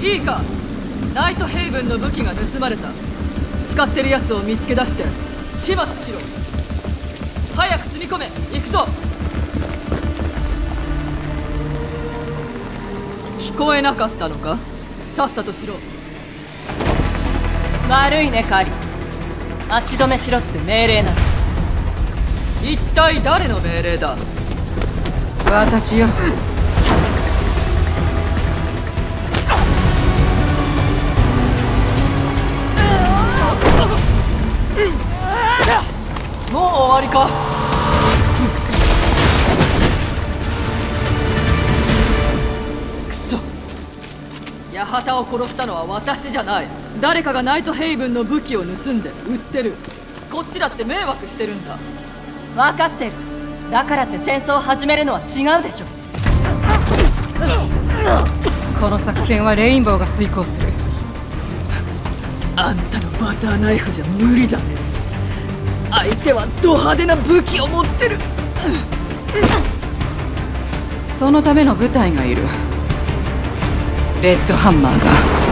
いいか、ナイトヘイブンの武器が盗まれた。使ってるやつを見つけ出して始末しろ。早く積み込め。行くぞ。聞こえなかったのか。さっさとしろ。 悪いねカリ、足止めしろって命令なの。 一体誰の命令だ。 私よ。 もう終わりか。くそ、八幡を殺したのは私じゃない。誰かがナイトヘイブンの武器を盗んで売ってる。こっちだって迷惑してるんだ。 分かってる。だからって戦争を始めるのは違うでしょ。 この作戦はレインボーが遂行する。 あんたのバターナイフじゃ無理だね。相手はド派手な武器を持ってる。 そのための部隊がいる。レッドハンマーが。